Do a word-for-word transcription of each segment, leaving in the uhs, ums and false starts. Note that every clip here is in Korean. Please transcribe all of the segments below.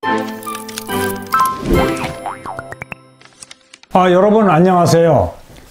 아, 여러분 안녕하세요.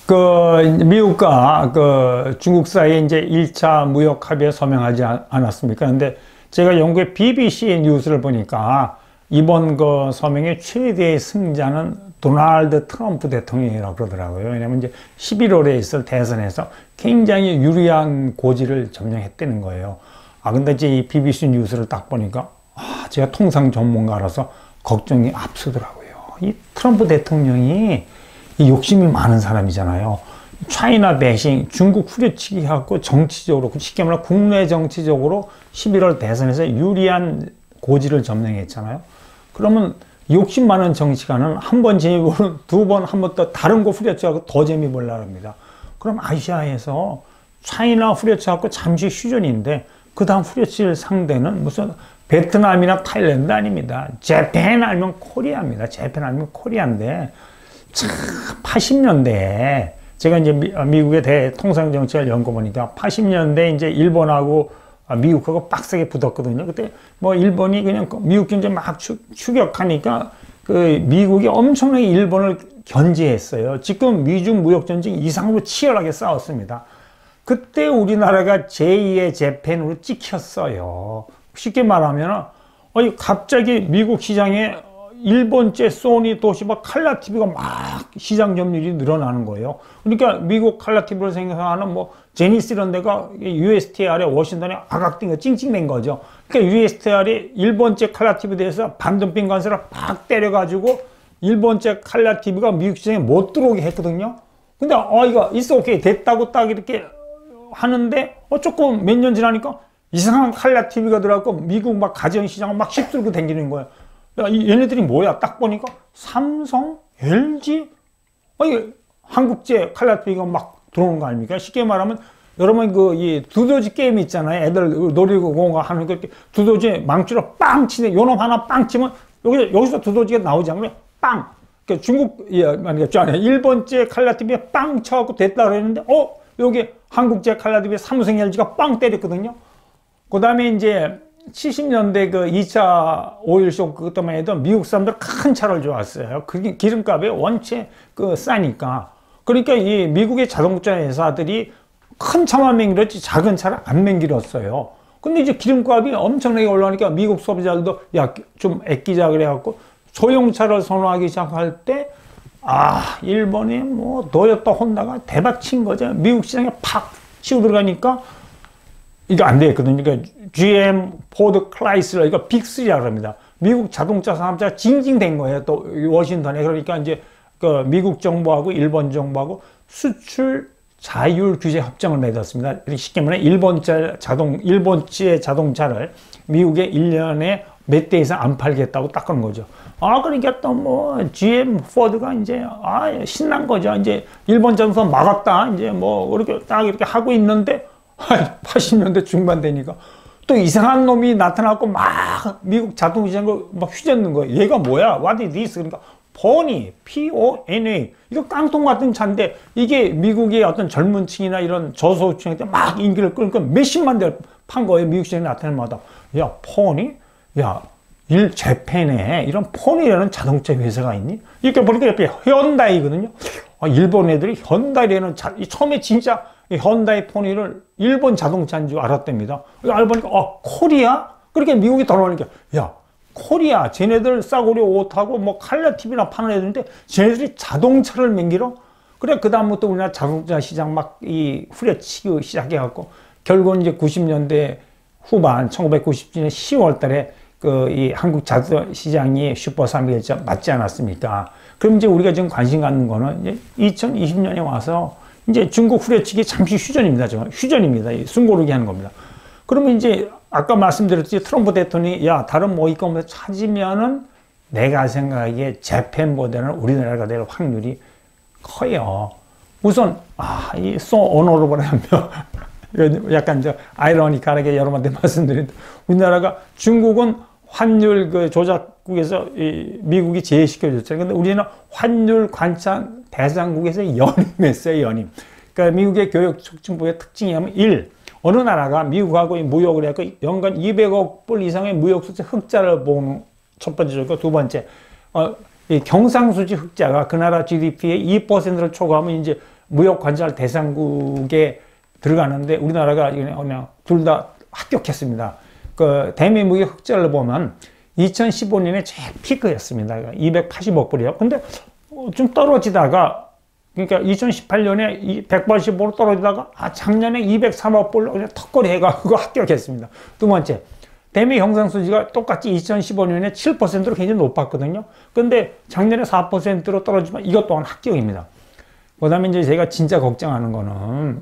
그 미국과 그 중국 사이에 이제 일 차 무역 합의에 서명하지 않았습니까? 근데 제가 영국의 비비씨 뉴스를 보니까 이번 그 서명의 최대의 승자는 도널드 트럼프 대통령이라고 그러더라고요. 왜냐면 이제 십일월에 있을 대선에서 굉장히 유리한 고지를 점령했다는 거예요. 아, 근데 이제 이 비비씨 뉴스를 딱 보니까 아, 제가 통상 전문가라서 걱정이 앞서더라고요. 이 트럼프 대통령이 이 욕심이 많은 사람이잖아요. 차이나 배싱, 중국 후려치기 하고 정치적으로, 쉽게 말하면 국내 정치적으로 십일월 대선에서 유리한 고지를 점령했잖아요. 그러면 욕심 많은 정치가는 한 번 재미보는 두 번, 한 번 더 다른 거 후려쳐갖고 더 재미 보려고 합니다. 그럼 아시아에서 차이나 후려쳐갖고 잠시 휴전인데 그 다음 후려칠 상대는 무슨 베트남이나 타일랜드 아닙니다. 재팬 아니면 코리아입니다. 재팬 아니면 코리아인데 참 팔십 년대에 제가 이제 미, 미국의 대통상 정책을 연구해보니까 팔십 년대 이제 일본하고 미국하고 빡세게 붙었거든요. 그때 뭐 일본이 그냥 미국 경제 막 추, 추격하니까 그 미국이 엄청나게 일본을 견제했어요. 지금 미중 무역 전쟁 이상으로 치열하게 싸웠습니다. 그때 우리나라가 제이의 재팬으로 찍혔어요. 쉽게 말하면 어이 갑자기 미국 시장에 일본제 소니 도시바 칼라 티비가 막 시장 점유율이 늘어나는 거예요. 그러니까 미국 칼라 티비를 생각하는 뭐 제니스 이런 데가 유에스티알에 워싱턴에 아각띵가 찡찡낸 거죠. 그러니까 유에스티알이 일본제 칼라 티비에 대해서 반덤핑 관세를 팍 때려가지고 일본제 칼라 티비가 미국 시장에 못 들어오게 했거든요. 근데 어 이거 있어 오케이 됐다고 딱 이렇게 하는데 어 조금 몇 년 지나니까 이상한 칼라 티비가 들어가고 미국 막 가전시장을 막 휩쓸고 다니는 거예요. 야, 얘네들이 뭐야? 딱 보니까 삼성, 엘지, 아니, 한국제 칼라 티비가 막 들어오는 거 아닙니까? 쉽게 말하면 여러분 그 이 두더지 게임 있잖아요. 애들 놀이공원 하는 그 두더지 망치로 빵 치네. 요놈 하나 빵 치면 여기 여기서 두더지가 나오지 않나요? 빵. 그러니까 중국 예, 아니 일본제 칼라 티비에 빵 쳐갖고 됐다 그랬는데 어 여기 한국제 칼라 티비에 삼성, 엘지가 빵 때렸거든요. 그 다음에 이제 칠십 년대 그 이 차 오일 쇼크 그때만 해도 미국 사람들 큰 차를 좋아했어요. 그게 기름값이 원체 그 싸니까. 그러니까 이 미국의 자동차 회사들이 큰 차만 맹길었지 작은 차를 안 맹길었어요. 근데 이제 기름값이 엄청나게 올라가니까 미국 소비자들도 야, 좀 아끼자 그래갖고 소형차를 선호하기 시작할 때 아, 일본이 뭐 도요타 혼다가 대박 친 거죠. 미국 시장에 팍 치고 들어가니까 이거 안 되거든요. 그러니까 지엠, 포드, 클라이슬러, 이거 빅쓰리라고 합니다. 미국 자동차 산업자가 징징된 거예요. 또 워싱턴에. 그러니까 이제 그 미국 정부하고 일본 정부하고 수출 자율 규제 협정을 맺었습니다. 쉽게 말해 일본차 자동, 일본chế 자동차를 미국에 일 년에 몇 대 이상 안 팔겠다고 딱 그런 거죠. 아, 그러니까 또 뭐 지엠, 포드가 이제 아, 신난 거죠. 이제 일본 자동차 막았다. 이제 뭐 이렇게 딱 이렇게 하고 있는데 팔십 년대 중반 되니까 또 이상한 놈이 나타나고 막 미국 자동시장을 막 휘젓는 거예요. 얘가 뭐야? What is this? 그러니까 포니, 피 오 엔 에이. 이거 깡통 같은 차인데 이게 미국의 어떤 젊은 층이나 이런 저소득층한테 막 인기를 끌니까 몇십만 대를 판 거예요. 미국 시장에 나타날 마다. 야, 포니? 야, 일 재팬에 이런 포니라는 자동차 회사가 있니? 이렇게 보니까 옆에 현다이거든요. 아, 일본 애들이 현다이라는 자, 처음에 진짜 이 현다이 포니를 일본 자동차인 줄 알았답니다. 알고 보니까 어 코리아? 그렇게 미국이 돌아오니까 야 코리아 쟤네들 싸구려 옷하고 뭐 칼라 티비나 파는 애들인데 쟤네들이 자동차를 맹기로? 그래 그 다음부터 우리나라 자동차 시장 막 이 후려치기 시작해갖고 결국은 이제 구십 년대 후반 천구백구십 년 시월 달에 그 이 한국 자동차 시장이 슈퍼 삼일일자 맞지 않았습니까? 그럼 이제 우리가 지금 관심 갖는 거는 이제 이천이십 년에 와서 이제 중국 후려치기 잠시 휴전입니다. 저 휴전입니다. 숨고르기 하는 겁니다. 그러면 이제 아까 말씀드렸듯이 트럼프 대통령이 야 다른 모의권을 찾으면은 내가 생각하기에 재팬보다는 우리나라가 될 확률이 커요. 우선 아이 so honorable 하면 약간 저 아이러니컬하게 여러 번째 말씀드린데 우리나라가 중국은 환율 그 조작국에서 이 미국이 제외시켜줬잖아요. 근데 우리는 환율 관찰 대상국에서 연임했어요, 연임. 그러니까 미국의 교육촉진부의 특징이 하면 일. 어느 나라가 미국하고 무역을 해서 연간 이백억 불 이상의 무역 수지 흑자를 보는 첫 번째 좋고, 두 번째, 어, 이 경상수지 흑자가 그 나라 지디피의 이 퍼센트를 초과하면 이제 무역 관절 대상국에 들어가는데 우리나라가 그냥 둘 다 합격했습니다. 그 대미 무역 흑자를 보면 이천십오 년에 제일 피크였습니다. 이백팔십억 불이요. 근데 좀 떨어지다가, 그러니까 이천십팔 년에 백팔십억으로 떨어지다가 아 작년에 이백삼억 불로 그냥 턱걸이 해가지고 합격했습니다. 두 번째, 대미 경상수지가 똑같이 이천십오 년에 칠 퍼센트로 굉장히 높았거든요. 근데 작년에 사 퍼센트로 떨어지면 이것 또한 합격입니다. 그 다음에 이제 제가 진짜 걱정하는 거는,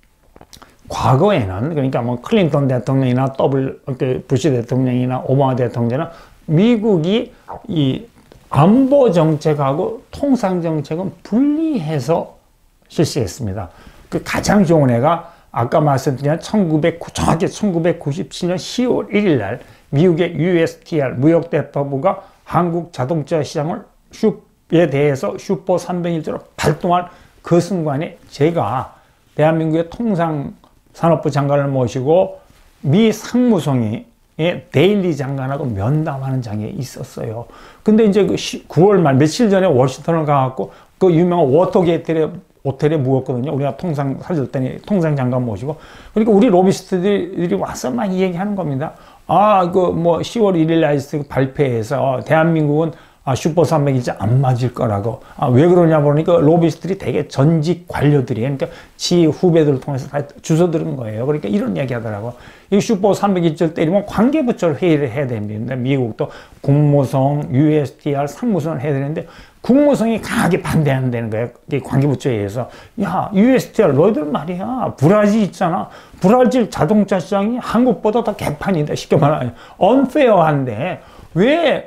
과거에는, 그러니까 뭐 클린턴 대통령이나 더블, 부시 대통령이나 오바마 대통령이나 미국이 이 안보 정책하고 통상 정책은 분리해서 실시했습니다. 그 가장 좋은 애가 아까 말씀드린 천구백, 정확히 천구백구십칠 년 시월 일일 날 미국의 유에스티알 무역대표부가 한국 자동차 시장을 슈에 대해서 슈퍼 삼백일조로 발동한 그 순간에 제가 대한민국의 통상산업부 장관을 모시고 미 상무성의 데일리 장관하고 면담하는 장에 있었어요. 근데 이제 그 구월 말 며칠 전에 워싱턴을 가갖고 그 유명한 워터게이트에 호텔에 묵었거든요. 우리가 통상 사줄 때니 통상 장관 모시고. 그러니까 우리 로비스트들이 와서 막 이 얘기 하는 겁니다. 아, 그 뭐 시월 일일 날 발표해서 대한민국은 아, 슈퍼 삼백일자 안 맞을 거라고. 아, 왜 그러냐 보니까 로비스트들이 되게 전직 관료들이에요. 그러니까 지 후배들을 통해서 다 주워 들은 거예요. 그러니까 이런 얘기 하더라고. 이 슈퍼 삼백일자를 때리면 관계부처를 회의를 해야 됩니다. 미국도 국무성, 유에스티알, 상무성을 해야 되는데 국무성이 강하게 반대한다는 거예요. 관계부처에 의해서. 야, 유에스티알 너희들 말이야. 브라질 있잖아. 브라질 자동차 시장이 한국보다 더 개판이다. 쉽게 말하면. 언페어한데 왜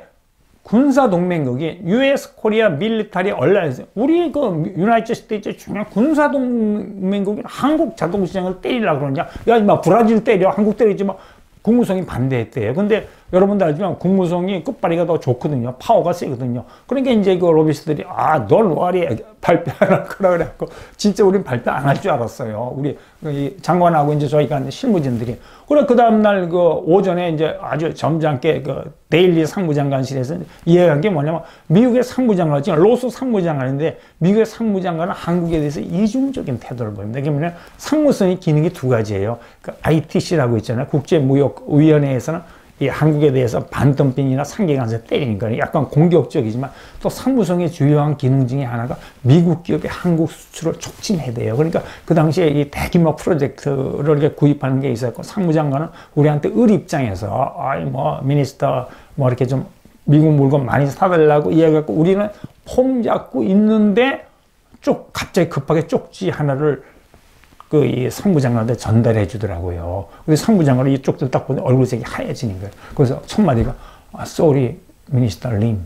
군사동맹국이 유에스 코리아 밀리터리 얼라이언스, 우리 그 유나이티드 스테이츠 중요한 군사동맹국인 한국 자동시장을 때리려고 그러냐? 야, 임마 브라질 때려. 한국 때리지 마. 국무성이 반대했대요. 근데 여러분도 알지만 국무성이 끝발이가 더 좋거든요. 파워가 세거든요. 그러니까 이제 그 로비스트들이 아, 넌 월이 발표 안 할 거라 그래갖고 진짜 우린 발표 안 할 줄 알았어요. 우리 장관하고 이제 저희가 실무진들이. 그래 그 다음날 그 오전에 이제 아주 점잖게 그 데일리 상무장관실에서 이해한 게 뭐냐면 미국의 상무장관, 지금 로스 상무장관인데 미국의 상무장관은 한국에 대해서 이중적인 태도를 보입니다. 그게 뭐냐면 상무성의 기능이 두 가지예요. 그 아이티씨라고 있잖아요. 국제무역위원회에서는 이 한국에 대해서 반덤핑이나 상계관세 때리는 거는 약간 공격적이지만 또 상무성의 주요한 기능 중에 하나가 미국 기업이 한국 수출을 촉진해야 돼요. 그러니까 그 당시에 이 대규모 프로젝트를 이렇게 구입하는 게 있었고 상무장관은 우리한테 을 입장에서 아이 뭐 미니스터 뭐 이렇게 좀 미국 물건 많이 사달라고 이야기했고 우리는 폼 잡고 있는데 쪽 갑자기 급하게 쪽지 하나를 그 이 상부장관한테 전달해 주더라고요. 근데 상부장관이 이쪽도 딱 보니 얼굴색이 하얘지는 거예요. 그래서 첫 마디가 아, sorry, 미니스터 림,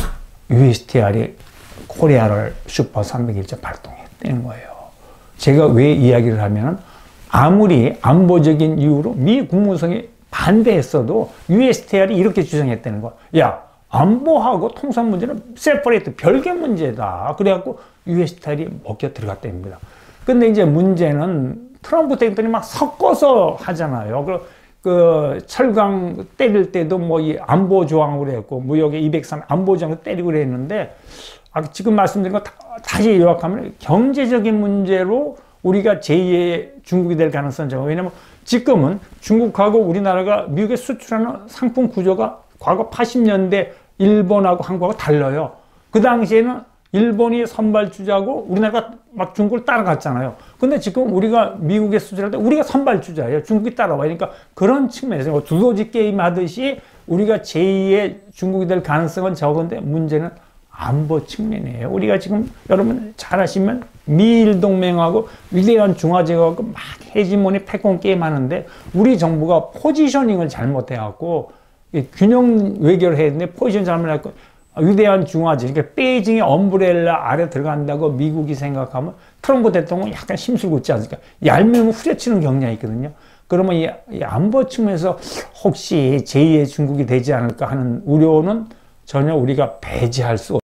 유에스티알이 코리아를 슈퍼 삼백일자 발동했다는 거예요. 제가 왜 이야기를 하면은 아무리 안보적인 이유로 미 국무성이 반대했어도 유에스티알이 이렇게 주장했다는 거야. 야, 안보하고 통상 문제는 세퍼레이트 별개 문제다. 그래갖고 유에스티알이 먹혀 들어갔답니다. 근데 이제 문제는 트럼프 대통령이 막 섞어서 하잖아요. 그, 그 철강 때릴 때도 뭐 이 안보 조항으로 했고 무역의 이백삼 안보 조항으로 때리고 그랬는데 아, 지금 말씀드린 거 다, 다시 요약하면 경제적인 문제로 우리가 제이의 중국이 될 가능성이 적어요. 왜냐면 지금은 중국하고 우리나라가 미국에 수출하는 상품 구조가 과거 팔십 년대 일본하고 한국하고 달라요. 그 당시에는 일본이 선발주자고 우리나라가 막 중국을 따라갔잖아요. 근데 지금 우리가 미국에 수출할 때 우리가 선발주자예요. 중국이 따라와요. 그러니까 그런 측면에서 두더지 게임 하듯이 우리가 제이의 중국이 될 가능성은 적은데 문제는 안보 측면이에요. 우리가 지금 여러분 잘 아시면 미일 동맹하고 위대한 중화제하고 막 헤지모니 패권 게임 하는데 우리 정부가 포지셔닝을 잘못해갖고 균형 외교를 해야 되는데 포지션 잘못해갖고 위대한 중화제, 그러니까 베이징의 엄브렐라 아래 들어간다고 미국이 생각하면 트럼프 대통령은 약간 심술고 있지 않습니까? 얄미우면 후려치는 경향이 있거든요. 그러면 이, 이 안보 측면에서 혹시 제이의 중국이 되지 않을까 하는 우려는 전혀 우리가 배제할 수 없습니다.